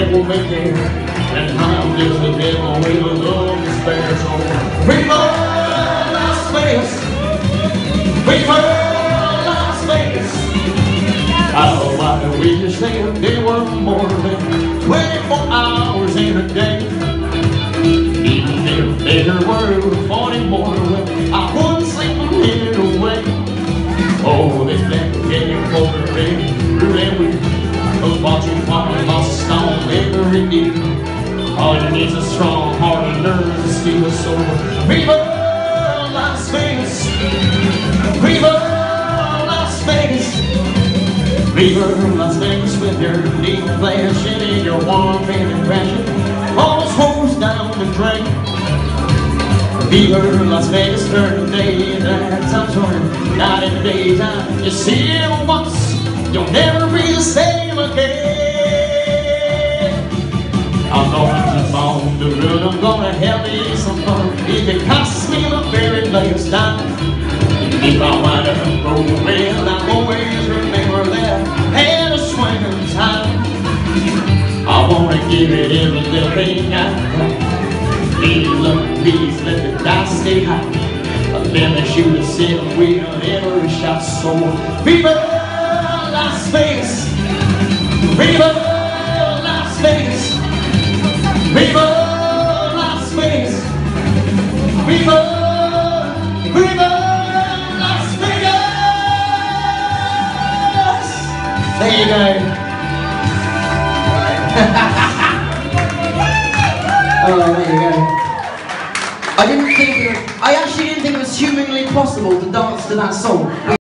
devil may care, and I'm just the devil with a love to spare. So Viva Las Vegas, Viva Las Vegas. Oh, why do we just say there were more than 24 hours in a day? Even if there were 40 more, well, I wouldn't sleep a minute away. Oh, this black game for the red, roulette wheel, those watching fire lost a stone every day. All you need is a strong heart and nerves to steal a soul. Viva Las Vegas, Viva Las Vegas, Viva Las Vegas with your neat flashing in your warm baby passion. All those hoes down the drain. Viva Las Vegas during the day and night times running, night and daytime. You see it once, you'll never be the same again. I'm gonna keep on the road, I'm gonna have me some fun. If it costs me the very last time, if I wind up broke, well, I always remember that I had a swinging time. I wanna give it every little thing I got. Please let the dice stay high. Let me shoot a silver wheel every shot. So Viva Las Vegas, Viva Las Vegas, Viva Las Vegas, Viva, Viva Las Vegas. There you go. Oh, there you go. I actually didn't think it was humanly possible to dance to that song.